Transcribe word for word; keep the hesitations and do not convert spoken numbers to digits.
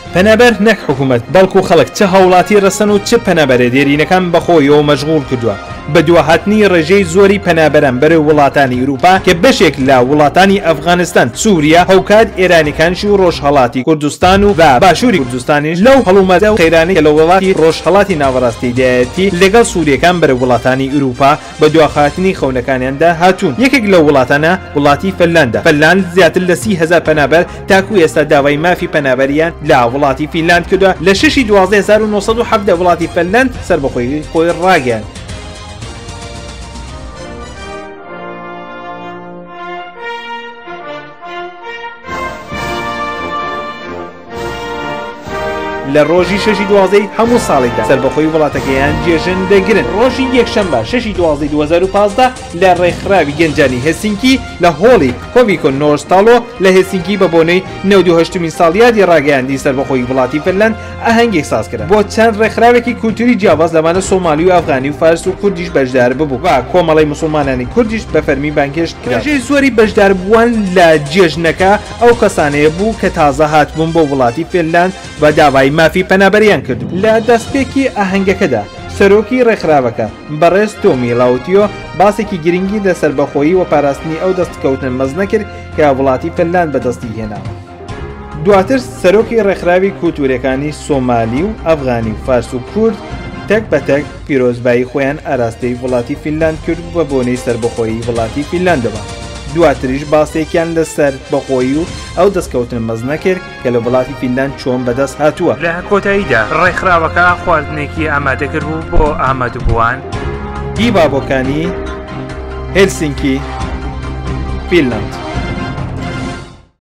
پەنابەر نەک حکوومەت بەڵکو خەڵک چه هەوڵاتی ڕەسەن و چ پەنابەرە دێرینەکان بەخۆیەوە مەشغوڵ کردووە بە دوهاتنی ڕێژەی زۆری پەنابەران بەرەو وڵاتانی ئوروپا کە بەشێک لە وڵاتانی ئەفغانستان، سووریا، هەوکات، ئێرانیکانشی و ڕۆژهەڵاتی کوردستان و بە باشووری کوردستانیش لەو هەڵومەتە و قەیرانەی کە لە وڵاتی ڕۆژهەڵاتی ناوەڕاستی دایەتی لەگەڵ سووریەکان بەرەو وڵاتانی ئوروپا بە دواخاتنی خەونەکانیاندا هاتوون. یەکێک لە وڵاتانە وڵاتی فنلەندە. فنلەند زیاتر لە سی هەزار پەنابەر تاکو ئێستا داوای مافی پەنابەریان لە وڵاتی فینلاند کردووە. لە شەشی دوازدە هەزار و نۆسەد و حەڤدە وڵاتی فنلەند سەربەخۆیی خۆی ڕاگەیاند. لە ڕۆژی شەشی دوازدەی هەموو ساڵێکدا سەربەخۆی وڵاتەکەیان جێژن دەگرن. ڕۆژی یەکشەمبە شەشی دوازدەی دوو هەزار و پانزدە لە ڕێکخراوی گەنجانی هێلسینکی لە هۆڵی کۆڤیکۆ نۆرستاڵۆ لە هێلسینکی بە بۆنەی نەود و هەشتمین ساڵیادی ڕاگەیاندی سەربەخۆی وڵاتی فنلەند ئاهەنگێک سازکرا بۆ چەند ڕێکخراوێکی کولتوری جیاواز لەمانە سۆمالی و ئەفغانی و فارس و کوردیش بەشدار ببوو و کۆمەڵی مسلمانانی کوردیش بە فەرمی بانگهێشت کرا. ڕێژەی زۆری بەشدار بووان لە جێژنەکە ئەو کەسانەیە بوو کە تازە هاتبوون بۆ وڵاتی فنلەند بە داوای مافی پەنابەریان کرد. لە دەستپێکی ئاهەنگەکەدا سەرۆکی ڕێکخراوەکە بەڕێز تۆمی لاوتیۆ باسێکی گرنگی لە سەربەخۆیی و پاراستنی ئەو دەستکەوتن مەزنە کرد کە وڵاتی فنلەند بەدەستی هێناوە. دواتر سەرۆکی ڕێکخراوی کولتورەکانی سۆمالی و ئەفغانی و فارس و کورد تەک بە تەک پیرۆزبایی خۆیان ئاراستەی وڵاتی فنلەند کرد بە بۆنەی سەربەخۆیی وڵاتی فنلەندەوە. دواتریش باسێکیان لەسەر بەخۆیی و ئەو دەستکەوتن مەزنە کرد کە لە وڵاتی فنلەند چۆن بەدەست هاتووە. لە کۆتاییدا ڕێکخراوەکە خواردنێکی ئامادەکرد بوو بۆ ئامادەبووان هی بابۆکانی هێلسینکی فنلەند.